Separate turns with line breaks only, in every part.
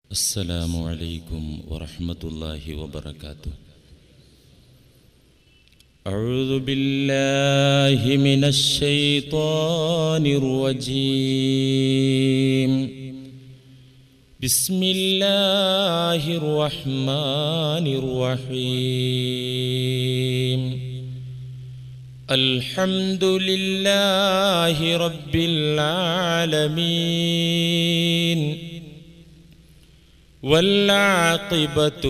السلام عليكم ورحمة الله وبركاته. أعوذ بالله من الشيطان الرجيم. بسم الله الرحمن الرحيم. الحمد لله رب العالمين والعاقبة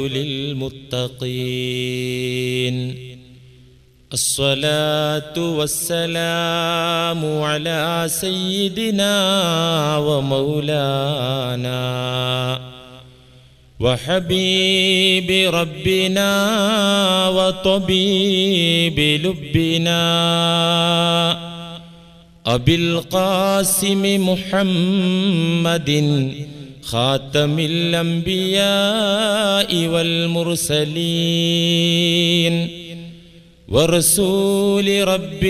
للمتقين. الصلاة والسلام على سيدنا ومولانا وحبيب ربنا وطبيب لبنا أبي القاسم محمد خاتم الأنبياء والمرسلين ورسول رب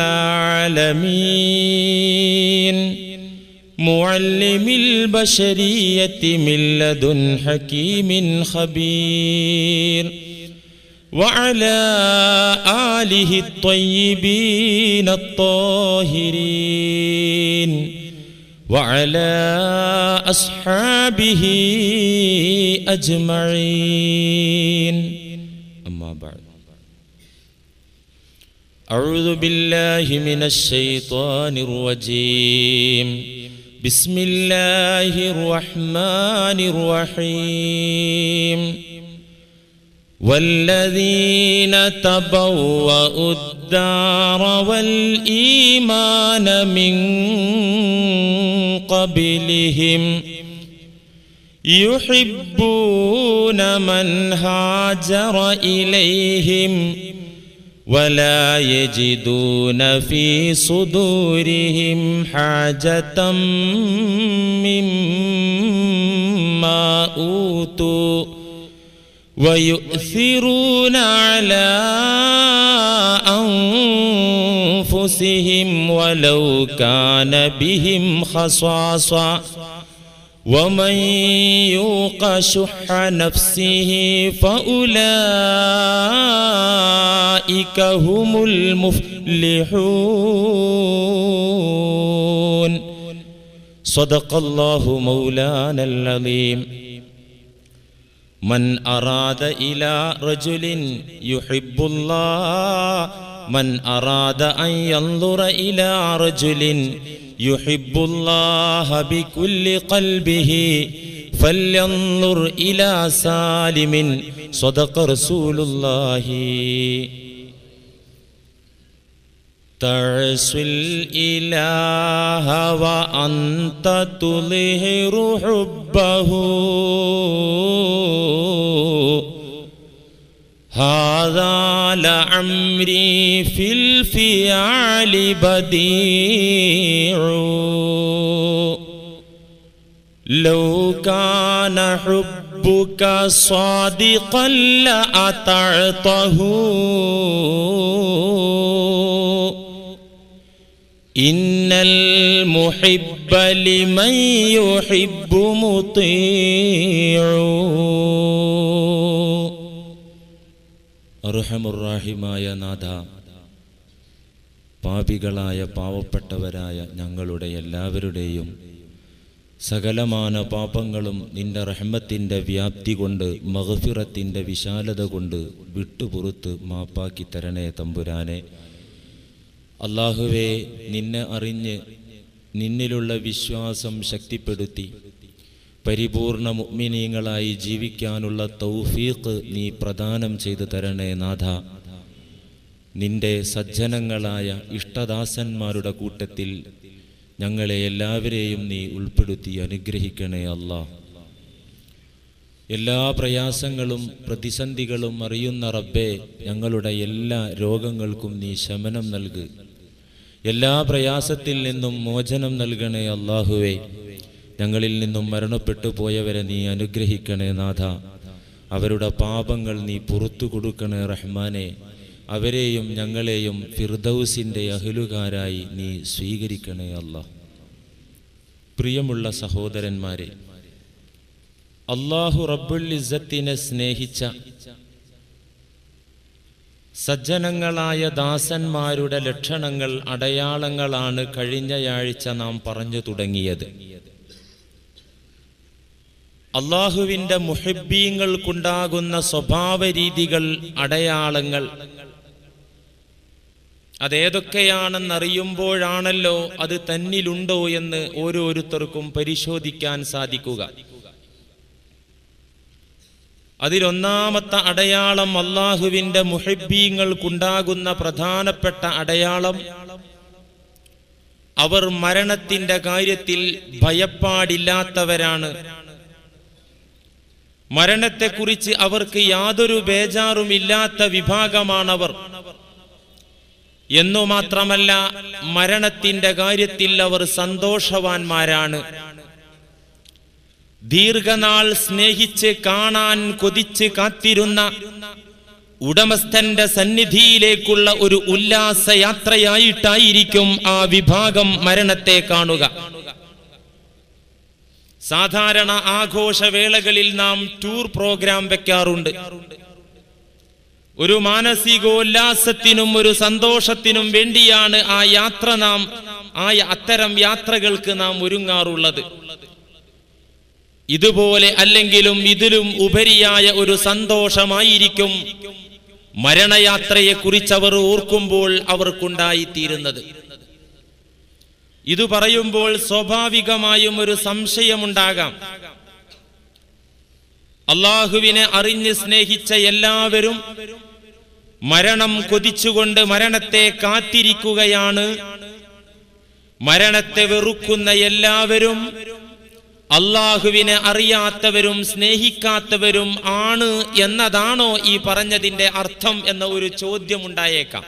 العالمين معلم البشرية من لدن حكيم خبير وعلى آله الطيبين الطاهرين وعلى أصحابه أجمعين. أما بعد، أعوذ بالله من الشيطان الرجيم. بسم الله الرحمن الرحيم. والذين تبوأوا الدار والإيمان من قبلهم يحبون من هاجر إليهم ولا يجدون في صدورهم حاجة مما أوتوا ويؤثرون على أنفسهم ولو كان بهم خصاصة ومن يوق شح نفسه فأولئك هم المفلحون. صدق الله مولانا العظيم. من أراد إلى رجل يحب الله، من أراد أن ينظر إلى رجل يحب الله بكل قلبه فلينظر إلى سالم. صدق رسول الله. تعصي الإله وأنت تظهر حبه هذا لعمري في الفعال بديع. لو كان حبك صادقا لأطعته إن المحب لمن يحب مطيع. അർഹമുർറാഹിമായ നാഥ, പാപികളായ പാവപ്പെട്ടവരായ ഞങ്ങളുടെ എല്ലാവരുടെയും സകലമാന പാപങ്ങളും നിന്റെ റഹ്മത്തിൻ്റെ വ്യാപ്തി കൊണ്ട് മഗ്ഫിറത്തിൻ്റെ വിശാലത കൊണ്ട് വിട്ടുപുറത്ത് മാപ്പാക്കി തരണേ തമ്പുരാനെ. അല്ലാഹുവേ, നിന്നെ അറിഞ്ഞ് നിന്നിലുള്ള വിശ്വാസം ശക്തിപ്പെടുത്തി പരിപൂർണ മുഅ്മിനീങ്ങളായി ജീവിക്കാനുള്ള തൗഫീഖ് നീ പ്രദാനം ചെയ്തു തരണേ നാഥ. നിന്റെ സജ്ജനങ്ങളായ ഇഷ്ടദാസന്മാരുടെ കൂട്ടത്തിൽ ഞങ്ങളെ എല്ലാവരെയും നീ ഉൾപ്പെടുത്തി അനുഗ്രഹിക്കണേ അല്ലാഹ്. എല്ലാ പ്രയാസങ്ങളും പ്രതിസന്ധികളും അറിയുന്ന റബ്ബേ, ഞങ്ങളുടെ എല്ലാ രോഗങ്ങൾക്കും നീ ശമനം നൽകു. എല്ലാ പ്രയാസത്തിൽ നിന്നും മോചനം നൽകണേ അല്ലാഹുവേ. ഞങ്ങളിൽ നിന്നും മരണപ്പെട്ടു പോയവരെ നീ അനുഗ്രഹിക്കണേ നാഥ. അവരുടെ പാപങ്ങൾ നീ പുറത്തു കൊടുക്കണേ റഹ്മാനെ. അവരെയും ഞങ്ങളെയും ഫിർദൗസിൻ്റെ അഹ്ലുകാരായി നീ സ്വീകരിക്കണേ അല്ലാഹ്. പ്രിയമുള്ള സഹോദരന്മാരെ, അല്ലാഹു റബ്ബുൽ ഇസ്സത്തിനെ സ്നേഹിച്ച സജ്ജനങ്ങളായ ദാസന്മാരുടെ ലക്ഷണങ്ങൾ, അടയാളങ്ങളാണ് കഴിഞ്ഞയാഴ്ച നാം പറഞ്ഞു തുടങ്ങിയത്. അല്ലാഹുവിൻ്റെ മുഹിബ്ബീങ്ങൾക്കുണ്ടാകുന്ന സ്വഭാവ രീതികൾ, അടയാളങ്ങൾ അതേതൊക്കെയാണെന്നറിയുമ്പോഴാണല്ലോ അത് തന്നിലുണ്ടോ എന്ന് ഓരോരുത്തർക്കും പരിശോധിക്കാൻ സാധിക്കുക. അതിലൊന്നാമത്തെ അടയാളം, അല്ലാഹുവിൻ്റെ മുഹിബ്ബീങ്ങൾക്കുണ്ടാകുന്ന പ്രധാനപ്പെട്ട അടയാളം, അവർ മരണത്തിൻ്റെ കാര്യത്തിൽ ഭയപ്പാടില്ലാത്തവരാണ്. മരണത്തെക്കുറിച്ച് അവർക്ക് യാതൊരു ബേജാറുമില്ലാത്ത വിഭാഗമാണവർ. എന്നു മാത്രമല്ല, മരണത്തിൻ്റെ കാര്യത്തിൽ അവർ സന്തോഷവാന്മാരാണ്. ദീർഘനാൾ സ്നേഹിച്ച് കാണാൻ കൊതിച്ച് കാത്തിരുന്ന ഉടമസ്ഥന്റെ സന്നിധിയിലേക്കുള്ള ഒരു ഉല്ലാസയാത്രയായിട്ടായിരിക്കും ആ വിഭാഗം മരണത്തെ കാണുക. സാധാരണ ആഘോഷവേളകളിൽ നാം ടൂർ പ്രോഗ്രാം വെക്കാറുണ്ട്. ഒരു മാനസികോല്ലാസത്തിനും ഒരു സന്തോഷത്തിനും വേണ്ടിയാണ് ആ യാത്ര അത്തരം യാത്രകൾക്ക് നാം ഒരുങ്ങാറുള്ളത്. ഇതുപോലെ അല്ലെങ്കിലും ഇതിലും ഉപരിയായ ഒരു സന്തോഷമായിരിക്കും മരണയാത്രയെക്കുറിച്ച് അവർ ഓർക്കുമ്പോൾ അവർക്കുണ്ടായിത്തീരുന്നത്. ഇത് പറയുമ്പോൾ സ്വാഭാവികമായും ഒരു സംശയമുണ്ടാകാം. അല്ലാഹുവിനെ അറിഞ്ഞ് സ്നേഹിച്ച എല്ലാവരും മരണം കൊതിച്ചുകൊണ്ട് മരണത്തെ കാത്തിരിക്കുകയാണ്. മരണത്തെ വെറുക്കുന്ന എല്ലാവരും അല്ലാഹുവിനെ അറിയാത്തവരും സ്നേഹിക്കാത്തവരും ആണ് എന്നതാണോ ഈ പറഞ്ഞതിന്റെ അർത്ഥം എന്ന ഒരു ചോദ്യമുണ്ടായേക്കാം.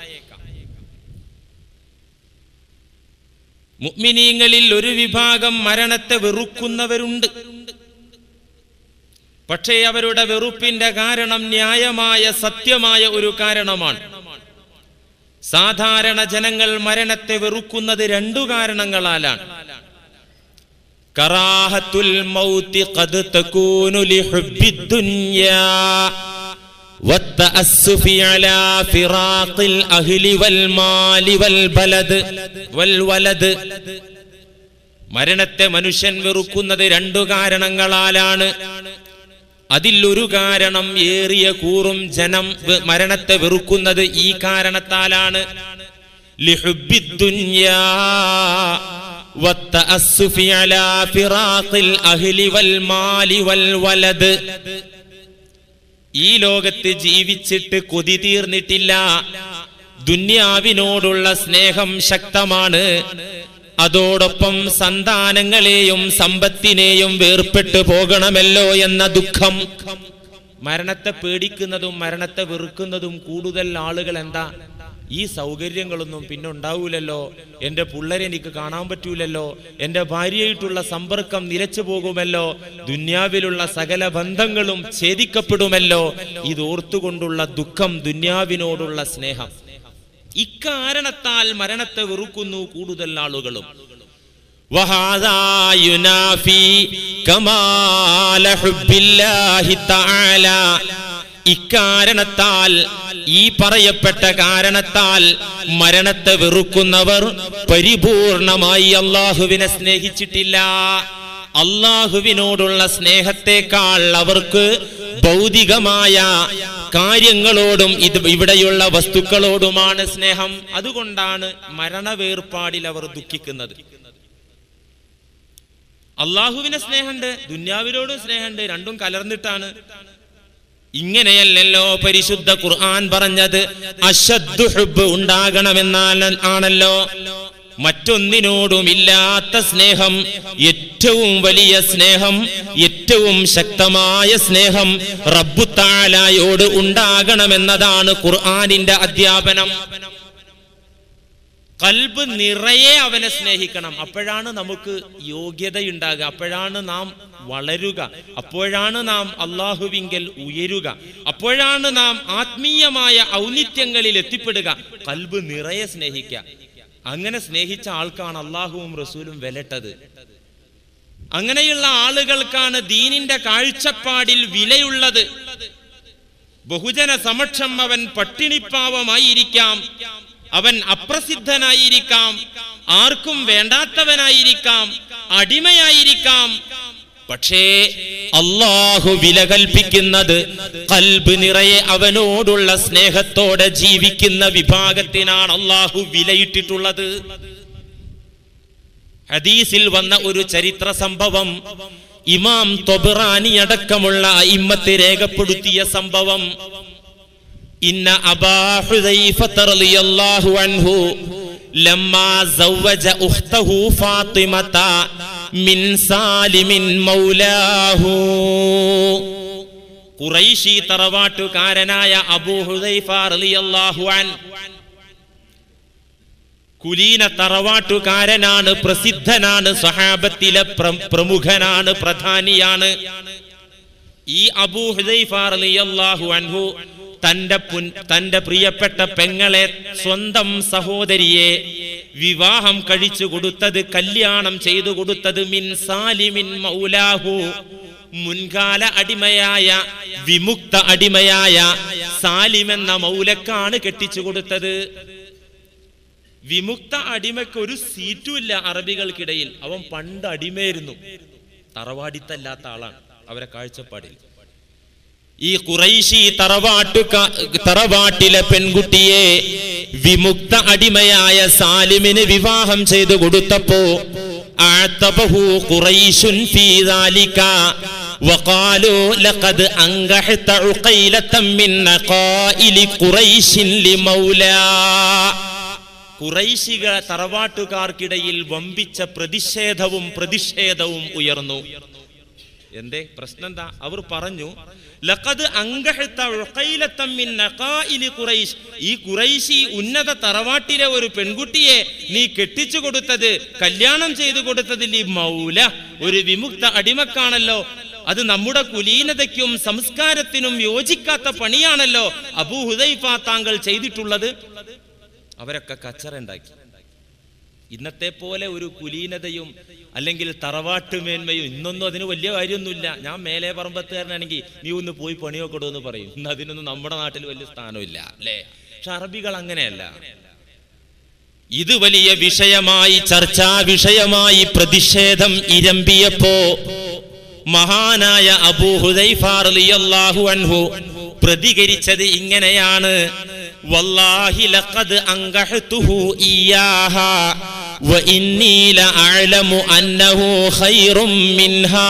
മുഅ്മിനീങ്ങളിൽ ഒരു വിഭാഗം മരണത്തെ വെറുക്കുന്നവരുണ്ട്. പക്ഷേ അവരുടെ വെറുപ്പിന്റെ കാരണം ന്യായമായ, സത്യമായ ഒരു കാരണമാണ്. സാധാരണ ജനങ്ങൾ മരണത്തെ വെറുക്കുന്നത് രണ്ടു കാരണങ്ങളാലാണ്. കറാഹത്തുൽ മൗതി ഖദ് തകൂനു ലിഹുബ്ബിദ് ദുനിയാ വത്തഅസ്സുഫി അലാ ഫിറാഖിൽ അഹ്ലി വൽ മാലി വൽ ബലദ് വൽ വലദ്. മരണത്തെ മനുഷ്യൻ വെറുക്കുന്നത് രണ്ടു കാരണങ്ങളാലാണ്. അതിൽ ഒരു കാരണം, ഏറിയ കൂറും ജനം മരണത്തെ വെറുക്കുന്നത് ഈ കാരണത്താലാണ്. ലിഹുബ്ബിദ് ദുനിയാ വത്തഅസ്സുഫി അലാ ഫിറാഖിൽ അഹ്ലി വൽ മാലി വൽ വലദ്. ഈ ലോകത്ത് ജീവിച്ചിട്ട് കൊതി തീർന്നിട്ടില്ല. ദുനിയാവിനോടുള്ള സ്നേഹം ശക്തമാണ്. അതോടൊപ്പം സന്താനങ്ങളെയും സമ്പത്തിനെയും വേർപെട്ടു പോകണമല്ലോ എന്ന ദുഃഖം. മരണത്തെ പേടിക്കുന്നതും മരണത്തെ വെറുക്കുന്നതും കൂടുതൽ ആളുകൾ എന്താ? ഈ സൗകര്യങ്ങളൊന്നും പിന്നെ ഉണ്ടാവൂലല്ലോ, എൻ്റെ പിള്ളേരെ എനിക്ക് കാണാൻ പറ്റൂലല്ലോ, എൻ്റെ ഭാര്യയായിട്ടുള്ള സമ്പർക്കം നിലച്ചു പോകുമല്ലോ, ദുന്യാവിലുള്ള സകല ബന്ധങ്ങളും ഛേദിക്കപ്പെടുമല്ലോ. ഇതോർത്തുകൊണ്ടുള്ള ദുഃഖം, ദുന്യാവിനോടുള്ള സ്നേഹം, ഇക്കാരണത്താൽ മരണത്തെ വെറുക്കുന്നു കൂടുതൽ ആളുകളും. വഹാദാ യുനാഫി കമാല ഹുബ്ബില്ലാഹി തആല. ഇക്കാരണത്താൽ, ഈ പറയപ്പെട്ട കാരണത്താൽ മരണത്തെ വെറുക്കുന്നവർ പരിപൂർണമായി അല്ലാഹുവിനെ സ്നേഹിച്ചിട്ടില്ല. അല്ലാഹുവിനോടുള്ള സ്നേഹത്തെക്കാൾ അവർക്ക് ഭൗതികമായ കാര്യങ്ങളോടും ഇവിടെയുള്ള വസ്തുക്കളോടുമാണ് സ്നേഹം. അതുകൊണ്ടാണ് മരണവേർപാടിൽ അവർ ദുഃഖിക്കുന്നത്. അല്ലാഹുവിനെ സ്നേഹമുണ്ട്, ദുന്യാവിനോടും സ്നേഹമുണ്ട്, രണ്ടും കലർന്നിട്ടാണ്. ഇങ്ങനെയല്ലല്ലോ പരിശുദ്ധ ഖുർആൻ പറഞ്ഞത്. അശദ്ദു ഹുബ്ബ് ഉണ്ടാകണമെന്നാണല്ലോ. മറ്റൊന്നിനോടും ഇല്ലാത്ത സ്നേഹം, ഏറ്റവും വലിയ സ്നേഹം, ഏറ്റവും ശക്തമായ സ്നേഹം റബ്ബു തആലയോട് ഉണ്ടാകണമെന്നതാണ് ഖുർആനിന്റെ അധ്യാപനം. ഖൽബ് നിറയെ അവനെ സ്നേഹിക്കണം. അപ്പോഴാണ് നമുക്ക് യോഗ്യതയുണ്ടാകുക, അപ്പോഴാണ് നാം വളരുക, അപ്പോഴാണ് നാം അല്ലാഹുവിങ്കൽ ഉയരുക, അപ്പോഴാണ് നാം ആത്മീയമായ ഔന്നിത്യങ്ങളിൽ എത്തിപ്പെടുക. ഖൽബ് നിറയെ സ്നേഹിക്കുക. അങ്ങനെ സ്നേഹിച്ച ആൾക്കാണ് അല്ലാഹുവും റസൂലും വിലട്ടത്. അങ്ങനെയുള്ള ആളുകൾക്കാണ് ദീനിന്റെ കാഴ്ചപ്പാടിൽ വിലയുള്ളത്. ബഹുജന സമക്ഷം അവൻ പട്ടിണിപ്പാവമായിരിക്കാം, അവൻ അപ്രസിദ്ധനായിരിക്കാം, ആർക്കും വേണ്ടാത്തവനായിരിക്കാം, അടിമയായിരിക്കാം. പക്ഷേ അല്ലാഹു വില കൽപ്പിക്കുന്നത് ഖൽബ് നിറയെ അവനോടുള്ള സ്നേഹത്തോടെ ജീവിക്കുന്ന വിഭാഗത്തിനാണ് അല്ലാഹു വിലയിട്ടിട്ടുള്ളത്. ഹദീസിൽ വന്ന ഒരു ചരിത്ര സംഭവം, ഇമാം ത്വബറാനി അടക്കമുള്ള അഇമ്മത്ത് രേഖപ്പെടുത്തിയ സംഭവം. ഇന്ന അബാ ഹുദൈഫത റളിയല്ലാഹു അൻഹു ലമ്മാ സവ്വജ ഉഖ്തഹു ഫാത്തിമത മിൻ സാലിമിൻ മൗലാഹു. ഖുറൈശി തറവാട്ടുകാരനായ അബൂ ഹുദൈഫ റളിയല്ലാഹു അൻഹു കുലീന തറവാട്ടുകാരനാണ്, പ്രസിദ്ധനാണ്, സ്വഹാബത്തിലെ പ്രമുഖനാണ്, പ്രധാനിയാണ്. ഈ അബൂ ഹുദൈഫ റളിയല്ലാഹു അൻഹു തന്റെ പ്രിയപ്പെട്ട പെങ്ങളെ, സ്വന്തം സഹോദരിയെ വിവാഹം കഴിച്ചു കൊടുത്തത്, കല്യാണം ചെയ്തു കൊടുത്തത് മിൻ സാലിമിൻ മൗലാഹു, മുൻകാല അടിമയായ വിമുക്ത അടിമയായ സാലിം എന്ന മൗലക്കാണ് കെട്ടിച്ചു കൊടുത്തത്. വിമുക്ത അടിമയ്ക്ക് ഒരു സീറ്റുമില്ല അറബികൾക്കിടയിൽ. അവൻ പണ്ട് അടിമയായിരുന്നു, തറവാടിത്തല്ലാത്ത ആളാണ് അവരെ കാഴ്ചപ്പാടിൽ. ഈ ഖുറൈശി തറവാട്ടിലെ പെൺകുട്ടിയെ വിമുക്ത അടിമയായ സാലിമിന് വിവാഹം ചെയ്തു കൊടുത്തപ്പോ അഅതബഹു ഖുറൈശുൻ ഫീ ദാലിക വഖാലു ലഖദ് അൻഗഹത ഉഖൈലതൻ മിൻ നഖാഇലി ഖുറൈശിൻ ലിമൗലാ. ഖുറൈശിക തറവാട്ടുകാർക്കിടയിൽ വമ്പിച്ച പ്രതിഷേധവും ഉയർന്നു. എന്തേ പ്രശ്നം എന്താ? അവർ പറഞ്ഞു, ലഖദ് അൻഗഹത ഉഖൈലതൻ മിൻ നഖാഇലി ഖുറൈശ്, ഈ ഖുറൈശി ഉന്നത തറവാട്ടിലെ ഒരു പെൺകുട്ടിയെ നീ കെട്ടിച്ചു കൊടുത്തത്, കല്യാണം ചെയ്തു കൊടുത്തത് ലി മൗല, ഒരു വിമുക്ത അടിമക്കാണല്ലോ. അത് നമ്മുടെ കുലീനതയ്ക്കും സംസ്കാരത്തിനും യോജിക്കാത്ത പണിയാണല്ലോ അബൂ ഹുദൈഫ താങ്കൾ ചെയ്തിട്ടുള്ളത്. അവരൊക്കെ കച്ചറുണ്ടാക്കി. ഇന്നത്തെ പോലെ ഒരു കുലീനതയും അല്ലെങ്കിൽ തറവാട്ടുമേന്മയും ഇന്നൊന്നും അതിന് വലിയ കാര്യമൊന്നുമില്ല. ഞാൻ മേലെ പറമ്പത്തുകാരനാണെങ്കിൽ നീ ഒന്ന് പോയി പണിയൊക്കെ ഇടുമെന്ന് പറയും. ഇന്ന് അതിനൊന്നും നമ്മുടെ നാട്ടിൽ വലിയ സ്ഥാനമില്ല, അല്ലേ? പക്ഷെ അറബികൾ അങ്ങനെയല്ല. ഇത് വലിയ വിഷയമായി, ചർച്ചാ വിഷയമായി, പ്രതിഷേധം ഇരമ്പിയപ്പോ മഹാനായ അബൂ ഹുദൈഫ റളിയല്ലാഹു അൻഹു പ്രതികരിച്ചത് ഇങ്ങനെയാണ്: വല്ലാഹി ലഖദ് അൻഗഹതുഹു ഇയ്യാഹാ വഇന്നീ ലഅഅലമു അന്നഹു ഖൈറും മിൻഹാ.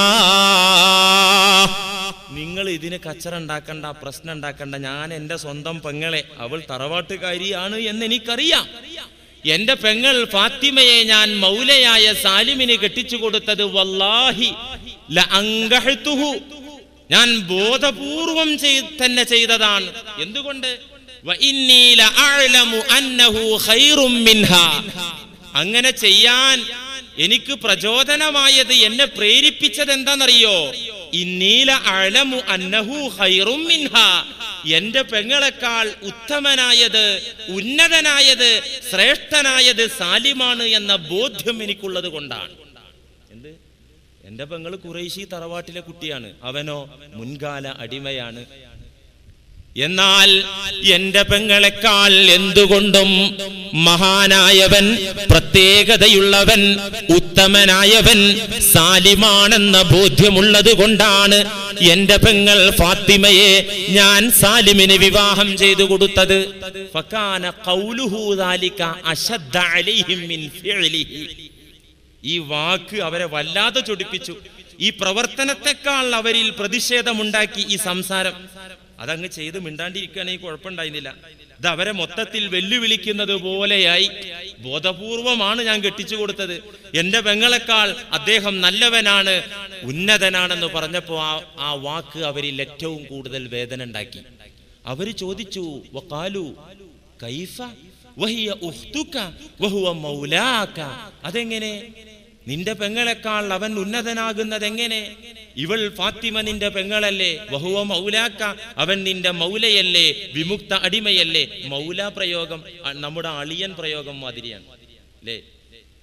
നിങ്ങൾ ഇതിന് കച്ചറുണ്ടാക്കണ്ട, പ്രശ്നം ഉണ്ടാക്കണ്ട. ഞാൻ എൻ്റെ സ്വന്തം പെങ്ങളെ, അവൾ തറവാട്ടുകാരിയാണ് എന്ന് എനിക്കറിയാം. എന്റെ പെങ്ങൾ ഫാത്തിമയെ ഞാൻ മൗലയായ സാലിമിന് കെട്ടിച്ചു കൊടുത്തത് വല്ലാഹി ലഅൻഗഹതുഹു, ഞാൻ ബോധപൂർവം തന്നെ ചെയ്തതാണ്. എന്തുകൊണ്ട്? വഇന്നീ ലഅഅലമു അന്നഹു ഖൈറും മിൻഹാ. അങ്ങനെ ചെയ്യാൻ എനിക്ക് പ്രചോദനമായത്, എന്നെ പ്രേരിപ്പിച്ചത് എന്താണെന്നറിയോ? ഇന്നീ ലഅഅലമു അന്നഹു ഖൈറും മിൻഹാ, എന്റെ പെങ്ങളെക്കാൾ ഉത്തമനായത്, ഉന്നതനായത്, ശ്രേഷ്ഠനായത് സാലിമാണ് എന്ന ബോധ്യം എനിക്കുള്ളത് കൊണ്ടാണ്. എന്ത്? എന്റെ പെങ്ങള് ഖുറൈശി തറവാട്ടിലെ കുട്ടിയാണ്, അവനോ മുൻകാല അടിമയാണ്. എന്നാൽ എന്റെ പെങ്ങളെക്കാൾ എന്തുകൊണ്ടും മഹാനായവൻ, പ്രത്യേകതയുള്ളവൻ, ഉത്തമനായവൻ സാലിമാണെന്ന ബോധ്യമുള്ളത് കൊണ്ടാണ് എന്റെ പെങ്ങൾ ഫാത്തിമയെ ഞാൻ സാലിമിന് വിവാഹം ചെയ്തു കൊടുത്തത്. ഫകാന ഖൗലുഹു ദാലിക അശദ്ദ അലൈഹിം മിൻ ഫിഅലിഹി. ഈ വാക്ക് അവരെ വല്ലാതെ ചൊടിപ്പിച്ചു. ഈ പ്രവർത്തനത്തെക്കാൾ അവരിൽ പ്രതിഷേധമുണ്ടാക്കി ഈ സംസാരം. അതങ്ങ് ചെയ്ത് മിണ്ടാണ്ടിരിക്കുകയാണെങ്കിൽ കുഴപ്പമുണ്ടായിരുന്നില്ല. ഇത് അവരെ മൊത്തത്തിൽ വെല്ലുവിളിക്കുന്നത് പോലെയായി. ബോധപൂർവമാണ് ഞാൻ കെട്ടിച്ചു കൊടുത്തത്, എന്റെ പെങ്ങളെക്കാൾ അദ്ദേഹം നല്ലവനാണ്, ഉന്നതനാണെന്ന് പറഞ്ഞപ്പോ ആ വാക്ക് അവരിൽ ഏറ്റവും കൂടുതൽ വേദന ഉണ്ടാക്കി. അവര് ചോദിച്ചു, വഖാലു കൈഫ വഹിയ ഉഖ്തുക വഹുവ മൗലാക. അതെങ്ങനെ? നിന്റെ പെങ്ങളെക്കാൾ അവൻ ഉന്നതനാകുന്നത് എങ്ങനെ? ഇവൾ ഫാത്തിമ നിന്റെ പെങ്ങളല്ലേ? വഹുവ മൗലാക്ക, അവൻ നിന്റെ മൗലയല്ലേ, വിമുക്ത അടിമയല്ലേ? മൗല പ്രയോഗം നമ്മുടെ അളിയൻ പ്രയോഗം മാതിരിയാണ്, അല്ലേ?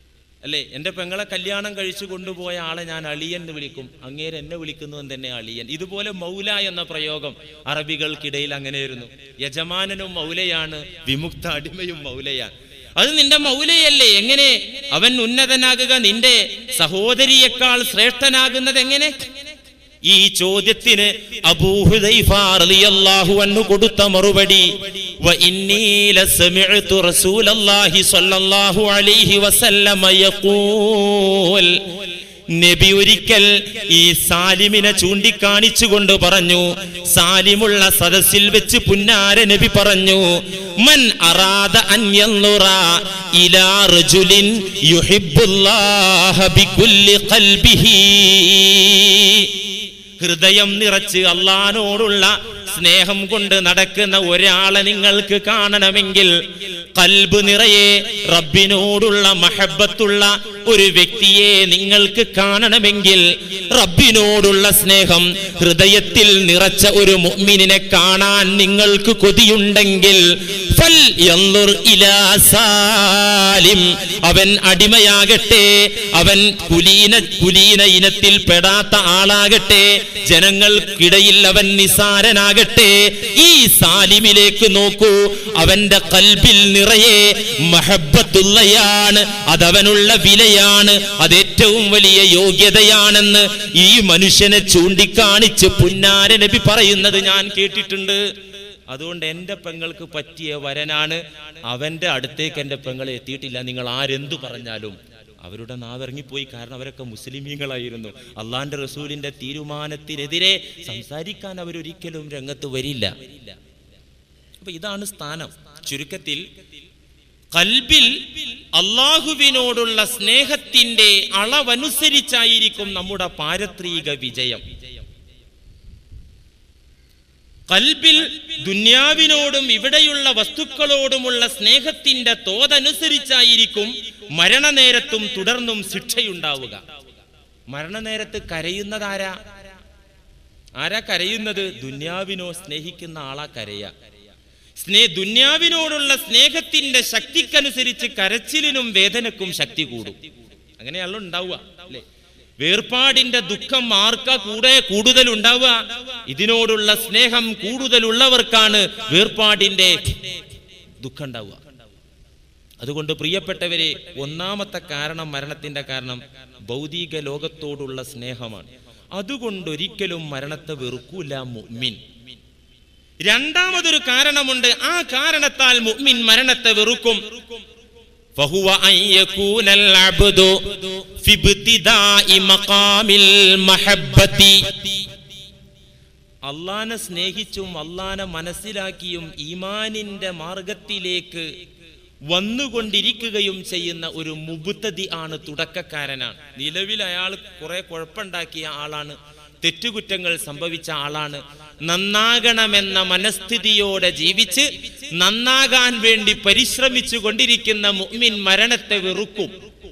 അല്ലേ? എൻ്റെ പെങ്ങളെ കല്യാണം കഴിച്ചു കൊണ്ടുപോയ ആളെ ഞാൻ അളിയൻ എന്ന് വിളിക്കും, അങ്ങേര് എന്നെ വിളിക്കുന്നത് തന്നെ അളിയൻ. ഇതുപോലെ മൗല എന്ന പ്രയോഗം അറബികൾക്കിടയിൽ അങ്ങനെയായിരുന്നു. യജമാനനും മൗലയാണ്, വിമുക്ത അടിമയും മൗലയാണ്. അത് നിന്റെ മൗലയല്ലേ? എങ്ങനെ അവൻ ഉന്നതനാകുക? നിന്റെ സഹോദരിയേക്കാൾ ശ്രേഷ്ഠനാകുന്നത് എങ്ങനെ? ഈ ചോദ്യത്തിന് അബൂ ഹുദൈഫ റളിയല്ലാഹു അൻഹു കൊടുത്ത മറുപടി, വ ഇന്നി ലസമിഅതു റസൂലല്ലാഹി സ്വല്ലല്ലാഹു അലൈഹി വസല്ലമ യഖൂൽ, നബി ഒരിക്കൽ ഈ സാലിമിനെ ചൂണ്ടിക്കാണിച്ചുകൊണ്ട് പറഞ്ഞു. സാലിമുള്ള സദസ്സിൽ വെച്ച് പുന്നാര നബി പറഞ്ഞു, മൻ അറാദ അൻ യൻളുറ ഇലാ റജുലിൻ യുഹിബ്ബുല്ലാഹ ബികുല്ലി ഖൽബിഹി, ഹൃദയം നിറച്ച് അല്ലാഹുവോടുള്ള സ്നേഹം കൊണ്ട് നടക്കുന്ന ഒരാളെ നിങ്ങൾക്ക് കാണണമെങ്കിൽ, ഖൽബ് നിറയെ റബ്ബിനോടുള്ള മഹബ്ബത്തുള്ള ഒരു വ്യക്തിയെ നിങ്ങൾക്ക് കാണണമെങ്കിൽ, റബ്ബിനോടുള്ള സ്നേഹം ഹൃദയത്തിൽ നിറച്ച ഒരു മുഅ്മിനിനെ കാണാൻ നിങ്ങൾക്ക് കൊതിയുണ്ടെങ്കിൽ, ഫൽ യൻളുർ ഇലാ സാലിം, അവൻ അടിമയാകട്ടെ, അവൻ കുലീന ഇനത്തിൽ പെടാത്ത ആളാകട്ടെ, ജനങ്ങൾക്കിടയിൽ അവൻ നിസാരനാകട്ടെ, ഈ സാലിമിലേക്ക് നോക്കൂ. അവന്റെ ഖൽബിൽ നിറയെ മഹബ്ബത്തുള്ളയാണ്, അതവനുള്ള വിലയാണ്, അതേറ്റവും വലിയ യോഗ്യതയാണെന്ന് ഈ മനുഷ്യനെ ചൂണ്ടിക്കാണിച്ച് പുന്നാര നബി പറയുന്നത് ഞാൻ കേട്ടിട്ടുണ്ട്. അതുകൊണ്ട് എൻ്റെ പെങ്ങൾക്ക് പറ്റിയ വരനാണ്. അവന്റെ അടുത്തേക്ക് എൻ്റെ പെങ്ങളെ എത്തിയിട്ടില്ല. നിങ്ങൾ ആരെന്തു പറഞ്ഞാലും അവരുടെ നാവിറങ്ങിപ്പോയി. കാരണം അവരൊക്കെ മുസ്ലിമീങ്ങളായിരുന്നു. അള്ളാന്റെ റസൂലിന്റെ തീരുമാനത്തിനെതിരെ സംസാരിക്കാൻ അവരൊരിക്കലും രംഗത്ത് വരില്ല. അപ്പൊ ഇതാണ് സ്ഥാനം. ചുരുക്കത്തിൽ ഖൽബിൽ അള്ളാഹുവിനോടുള്ള സ്നേഹത്തിന്റെ അളവനുസരിച്ചായിരിക്കും നമ്മുടെ പാരത്രിക വിജയം. ഖൽബിൽ ദുന്യാവിനോടും ഇവിടെയുള്ള വസ്തുക്കളോടുമുള്ള സ്നേഹത്തിന്റെ തോതനുസരിച്ചായിരിക്കും മരണനേരത്തും തുടർന്നും ശിക്ഷയുണ്ടാവുക. മരണനേരത്ത് കരയുന്നതാരാ? ആരാ കരയുന്നത്? ദുന്യാവിനോ സ്നേഹിക്കുന്ന ആളാ കരയ. ദുന്യാവിനോടുള്ള സ്നേഹത്തിന്റെ ശക്തിക്കനുസരിച്ച് കരച്ചിലിനും വേദനക്കും ശക്തി കൂടും. അങ്ങനെയാണല്ലോ ഉണ്ടാവുക, അല്ലേ? വേർപാടിന്റെ ദുഃഖം ആർക്കാ കൂടുതൽ ഉണ്ടാവുക? ഇതിനോടുള്ള സ്നേഹം കൂടുതലുള്ളവർക്കാണ് വേർപാടിന്റെ ദുഃഖം ഉണ്ടാവുക. അതുകൊണ്ട് പ്രിയപ്പെട്ടവരെ, ഒന്നാമത്തെ കാരണം, മരണത്തിന്റെ കാരണം ഭൗതിക ലോകത്തോടുള്ള സ്നേഹമാണ്. അതുകൊണ്ടൊരിക്കലും മരണത്തെ വെറുക്കൂല മുഅ്മിൻ. രണ്ടാമതൊരു കാരണമുണ്ട്. ആ കാരണത്താൽ മുഅ്മിൻ മരണത്തെ വെറുക്കും. ഫഹുവ അൻ യകൂനൽ അബ്ദു ഫി ഇബ്തിദാഇ മഖാമിൽ മഹബ്ബതി, അല്ലാഹനെ സ്നേഹിച്ചും അല്ലാഹനെ മനസ്സിലാക്കിയും ഈമാനിന്റെ മാർഗത്തിലേക്ക് വന്നുകൊണ്ടിരിക്കുകയും ചെയ്യുന്ന ഒരു മുബ്തദി ആണ്, തുടക്കക്കാരനാണ്. നിലവിൽ അയാൾ കുറെ കുഴപ്പമുണ്ടാക്കിയ ആളാണ്, തെറ്റുകുറ്റങ്ങൾ സംഭവിച്ച ആളാണ്. നന്നാകണമെന്ന മനസ്ഥിതിയോടെ ജീവിച്ച് നന്നാകാൻ വേണ്ടി പരിശ്രമിച്ചു കൊണ്ടിരിക്കുന്ന മുഅ്മിൻ മരണത്തെ വെറുക്കും.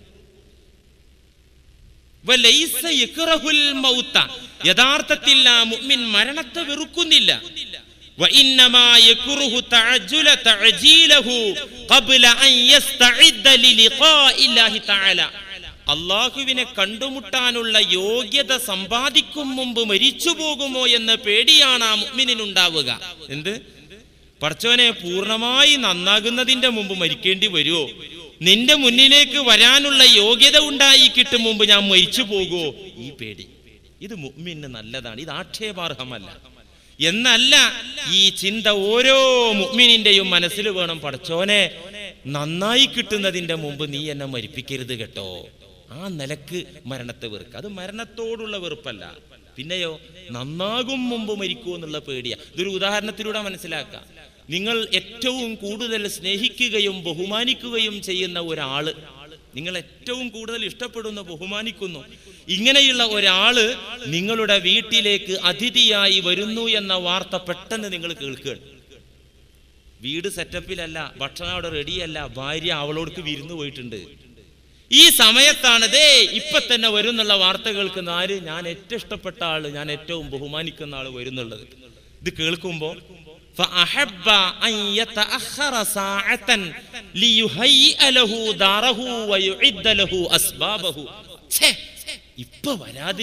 വലൈസ യക്റഹുൽ മൗത, യഥാർത്ഥത്തിൽ ആ മുഅ്മിൻ മരണത്തെ വെറുക്കുന്നില്ല. വഇന്നമാ യക്റഹു തഅജീലഹു ഖബ്ല അൻ യസ്തഇദ്ദ ലിലിഖാഇല്ലാഹി തആല, അള്ളാഹുവിനെ കണ്ടുമുട്ടാനുള്ള യോഗ്യത സമ്പാദിക്കും മുമ്പ് മരിച്ചു പോകുമോ എന്ന പേടിയാണ് ആ മുഅ്മിനിനുണ്ടാവുക. എന്ത്? പടച്ചോനെ, പൂർണ്ണമായി നന്നാകുന്നതിന്റെ മുമ്പ് മരിക്കേണ്ടി വരുമോ? നിന്റെ മുന്നിലേക്ക് വരാനുള്ള യോഗ്യത ഉണ്ടായി കിട്ടും മുമ്പ് ഞാൻ മരിച്ചു പോകുമോ? ഈ പേടി. ഇത് മുഅ്മിന് നല്ലതാണ്, ഇത് ആക്ഷേപാർഹമല്ല. എന്നല്ല, ഈ ചിന്ത ഓരോ മുഅ്മിനിന്റെയും മനസ്സിൽ വേണം. പടച്ചോനെ, നന്നായി കിട്ടുന്നതിന്റെ മുമ്പ് നീ എന്നെ മരിപ്പിക്കരുത് കേട്ടോ. ആ നിലക്ക് മരണത്തെ വെറുക്കുക. അത് മരണത്തോടുള്ള വെറുപ്പല്ല. പിന്നെയോ, നന്നാകും മുമ്പ് മരിക്കൂ എന്നുള്ള പേടിയാ. ഇതൊരു ഉദാഹരണത്തിലൂടെ മനസ്സിലാക്കാം. നിങ്ങൾ ഏറ്റവും കൂടുതൽ സ്നേഹിക്കുകയും ബഹുമാനിക്കുകയും ചെയ്യുന്ന ഒരാള്, നിങ്ങൾ ഏറ്റവും കൂടുതൽ ഇഷ്ടപ്പെടുന്നു, ബഹുമാനിക്കുന്നു, ഇങ്ങനെയുള്ള ഒരാള് നിങ്ങളുടെ വീട്ടിലേക്ക് അതിഥിയായി വരുന്നു എന്ന വാർത്ത പെട്ടെന്ന് നിങ്ങൾ കേൾക്കുകയാണ്. വീട് സെറ്റപ്പിലല്ല, ഭക്ഷണം അവിടെ റെഡിയല്ല, ഭാര്യ അവളോടക്ക് വിരുന്ന് പോയിട്ടുണ്ട്. ഈ സമയത്താണ് ഇപ്പൊ തന്നെ വരുന്നുള്ള വാർത്ത കേൾക്കുന്ന ആര്? ഞാൻ ഏറ്റവും ഇഷ്ടപ്പെട്ട ആള്, ഞാൻ ഏറ്റവും ബഹുമാനിക്കുന്ന ആള് വരുന്നുള്ളത്. ഇത് കേൾക്കുമ്പോ ലിയുഹയ്യിഅ ലഹു ദാറഹു വയുഇദ്ദ ലഹു അസ്ബാബഹു. ഇപ്പൊ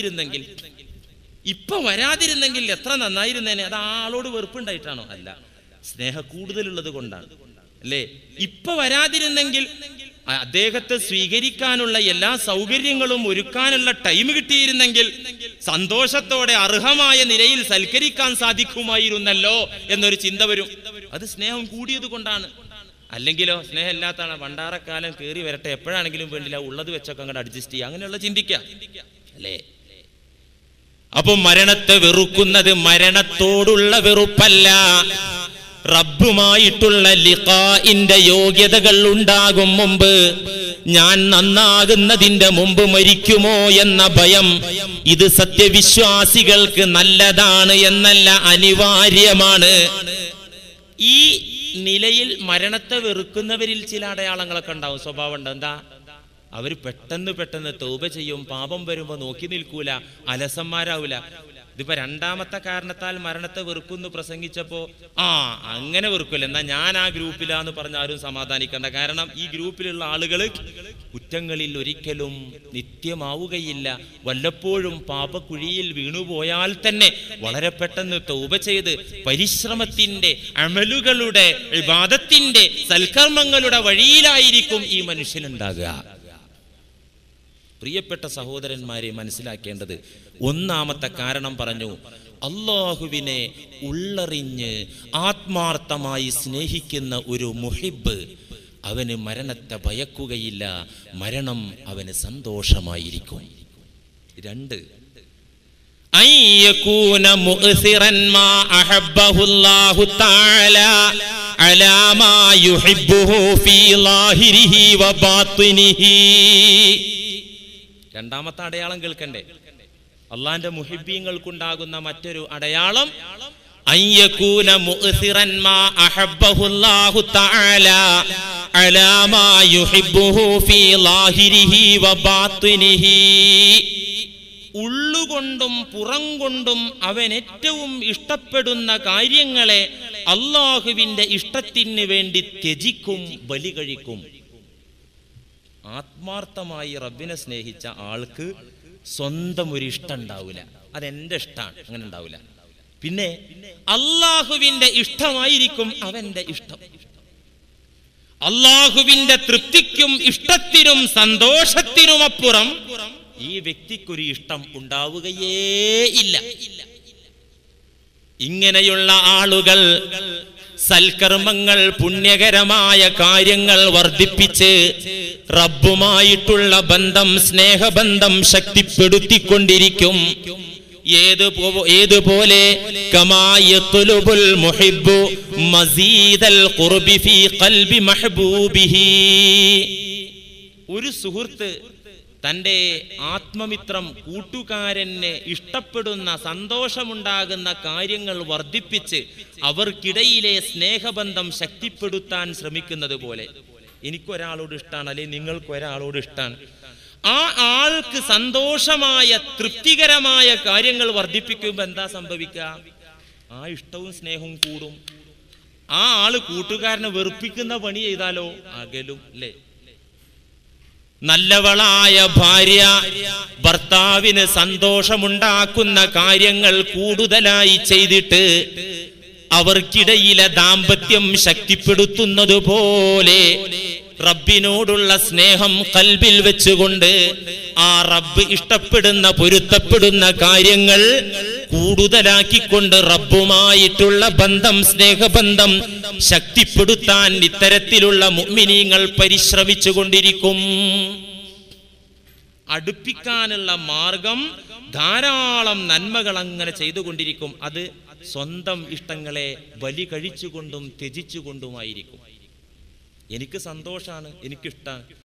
വരാതിരുന്നെങ്കിൽ എത്ര നന്നായിരുന്നേനെ. അത് ആളോട് വെറുപ്പുണ്ടായിട്ടാണോ? അല്ല, സ്നേഹ കൂടുതലുള്ളത് കൊണ്ടാണ് അല്ലേ. ഇപ്പൊ വരാതിരുന്നെങ്കിൽ അദ്ദേഹത്തെ സ്വീകരിക്കാനുള്ള എല്ലാ സൗകര്യങ്ങളും ഒരുക്കാനുള്ള ടൈം കിട്ടിയിരുന്നെങ്കിൽ സന്തോഷത്തോടെ അർഹമായ നിലയിൽ സൽക്കരിക്കാൻ സാധിക്കുമായിരുന്നല്ലോ എന്നൊരു ചിന്ത വരും. അത് സ്നേഹം കൂടിയത് കൊണ്ടാണ്. അല്ലെങ്കിലോ സ്നേഹം ഇല്ലാത്താണ്, വണ്ടാറക്കാലം കയറി വരട്ടെ, എപ്പോഴാണെങ്കിലും വേണ്ടില്ല, ഉള്ളത് വെച്ചൊക്കെ അങ്ങോട്ട് അഡ്ജസ്റ്റ് ചെയ്യുക, അങ്ങനെയുള്ള ചിന്തിക്കുക അല്ലേ. അപ്പൊ മരണത്തെ വെറുക്കുന്നത് മരണത്തോടുള്ള വെറുപ്പല്ല, റബ്ബുമായിട്ടുള്ള ലിഖാഇന്റെ യോഗ്യതകൾ ഉണ്ടാകും മുമ്പ്, ഞാൻ നന്നാകുന്നതിന്റെ മുമ്പ് മരിക്കുമോ എന്ന ഭയം. ഇത് സത്യവിശ്വാസികൾക്ക് നല്ലതാണ് എന്നല്ല, അനിവാര്യമാണ്. ഈ നിലയിൽ മരണത്തെ വെറുക്കുന്നവരിൽ ചില അടയാളങ്ങളൊക്കെ ഉണ്ടാവും, സ്വഭാവം ഉണ്ട്. എന്താ? അവർ പെട്ടെന്ന് തൗബ ചെയ്യും, പാപം വരുമ്പോ നോക്കി നിൽക്കൂല, അലസന്മാരാവൂല. ഇതിപ്പോ രണ്ടാമത്തെ കാരണത്താൽ മരണത്തെ വെറുക്കുന്നു പ്രസംഗിച്ചപ്പോ അങ്ങനെ വെറുക്കില്ല, എന്നാ ഞാൻ ആ ഗ്രൂപ്പിലാന്ന് പറഞ്ഞ ആരും സമാധാനിക്കണ്ട. കാരണം ഈ ഗ്രൂപ്പിലുള്ള ആളുകൾ കുറ്റങ്ങളിൽ ഒരിക്കലും നിത്യമാവുകയില്ല. വല്ലപ്പോഴും പാപക്കുഴിയിൽ വീണുപോയാൽ തന്നെ വളരെ പെട്ടെന്ന് തൗബ ചെയ്ത് പരിശ്രമത്തിന്റെ, അമലുകളുടെ, ഇബാദത്തിന്റെ, സൽക്കർമ്മങ്ങളുടെ വഴിയിലായിരിക്കും ഈ മനുഷ്യനുണ്ടാകുക. പ്രിയപ്പെട്ട സഹോദരന്മാരെ, മനസ്സിലാക്കേണ്ടത് ഒന്നാമത്തെ കാരണം പറഞ്ഞു, അല്ലാഹുവിനെ ഉള്ളറിഞ്ഞ് ആത്മാർത്ഥമായി സ്നേഹിക്കുന്ന ഒരു മുഹിബ് അവന് മരണത്തെ ഭയക്കുകയില്ല, മരണം അവന് സന്തോഷമായിരിക്കും. 2, അയ്യകൂന മുഅ്സിറൻ മാ അഹബ്ബഹുല്ലാഹു തആല അലാ മാ യുഹിബ്ബുഹു ഫീ ളാഹിരിഹി വ ബാത്തിനിഹി. രണ്ടാമത്തെ അടയാളം കേൾക്കണ്ടേ? അള്ളാന്റെ മുഹിബ്ബീങ്ങൾക്കുണ്ടാകുന്ന മറ്റൊരു അടയാളം, അയ്യകൂന മുഅ്സിറൻ മാ അഹബ്ബഹുല്ലാഹു തആല അലാ മാ യുഹിബ്ബുഹു ഫീ ളാഹിരിഹി വ ബാത്തിനിഹി. ഉള്ളുകൊണ്ടും പുറം കൊണ്ടും അവൻ ഏറ്റവും ഇഷ്ടപ്പെടുന്ന കാര്യങ്ങളെ അള്ളാഹുവിന്റെ ഇഷ്ടത്തിന് വേണ്ടി ത്യജിക്കും, ബലി കഴിക്കും. ആത്മാർത്ഥമായി റബ്ബിനെ സ്നേഹിച്ച ആൾക്ക് സ്വന്തം ഒരു ഇഷ്ടം ഉണ്ടാവില്ല, അതെന്റെ ഇഷ്ടമാണ്, അങ്ങനെ ഉണ്ടാവില്ല. പിന്നെ അള്ളാഹുവിന്റെ ഇഷ്ടമായിരിക്കും അവന്റെ ഇഷ്ടം. അള്ളാഹുവിന്റെ തൃപ്തിക്കും ഇഷ്ടത്തിനും സന്തോഷത്തിനുമപ്പുറം ഈ വ്യക്തിക്കൊരു ഇഷ്ടം ഉണ്ടാവുകയേ ഇല്ല. ഇങ്ങനെയുള്ള ആളുകൾ സൽക്കർമ്മങ്ങൾ, പുണ്യകരമായ കാര്യങ്ങൾ വർദ്ധിപ്പിച്ച് റബ്ബുമായിട്ടുള്ള ബന്ധം, സ്നേഹബന്ധം ശക്തിപ്പെടുത്തിക്കൊണ്ടിരിക്കും. ഏതുപോലെ കമാ യത്ലുബുൽ മുഹിബ്ബു മസീദൽ ഖുർബി ഫീ ഖൽബി മഹ്ബൂബിഹി. ഒരു സുഹൃത്ത് തൻ്റെ ആത്മമിത്രം, കൂട്ടുകാരന് ഇഷ്ടപ്പെടുന്ന, സന്തോഷമുണ്ടാകുന്ന കാര്യങ്ങൾ വർദ്ധിപ്പിച്ച് അവർക്കിടയിലെ സ്നേഹബന്ധം ശക്തിപ്പെടുത്താൻ ശ്രമിക്കുന്നത് പോലെ, എനിക്കൊരാളോട് ഇഷ്ടമാണ്, അല്ലെങ്കിൽ നിങ്ങൾക്ക് ഒരാളോട് ഇഷ്ടമാണ്, ആ ആൾക്ക് സന്തോഷമായ, തൃപ്തികരമായ കാര്യങ്ങൾ വർദ്ധിപ്പിക്കുമ്പോൾ എന്താ സംഭവിക്കുക? ആ ഇഷ്ടവും സ്നേഹവും കൂടും. ആ ആള് കൂട്ടുകാരനെ വെറുപ്പിക്കുന്ന പണി ചെയ്താലോ അകലും, അല്ലേ? നല്ലവളായ ഭാര്യ ഭർത്താവിന് സന്തോഷമുണ്ടാക്കുന്ന കാര്യങ്ങൾ കൂടുതലായി ചെയ്തിട്ട് അവർക്കിടയിലെ ദാമ്പത്യം ശക്തിപ്പെടുത്തുന്നത് പോലെ റബ്ബിനോടുള്ള സ്നേഹം കൽബിൽ വെച്ചുകൊണ്ട് ആ റബ്ബ് ഇഷ്ടപ്പെടുന്ന, പൊരുത്തപ്പെടുന്ന കാര്യങ്ങൾ കൂടുതലാക്കിക്കൊണ്ട് റബ്ബുമായിട്ടുള്ള ബന്ധം, സ്നേഹബന്ധം ശക്തിപ്പെടുത്താൻ ഇത്തരത്തിലുള്ള മുഅ്മിനീങ്ങൾ പരിശ്രമിച്ചു കൊണ്ടിരിക്കും. അടുപ്പിക്കാനുള്ള മാർഗം ധാരാളം നന്മകൾ അങ്ങനെ ചെയ്തുകൊണ്ടിരിക്കും. അത് സ്വന്തം ഇഷ്ടങ്ങളെ ബലി കഴിച്ചുകൊണ്ടും ത്യജിച്ചുകൊണ്ടുമായിരിക്കും. എനിക്ക് സന്തോഷാണ്, എനിക്കിഷ്ടമാണ്,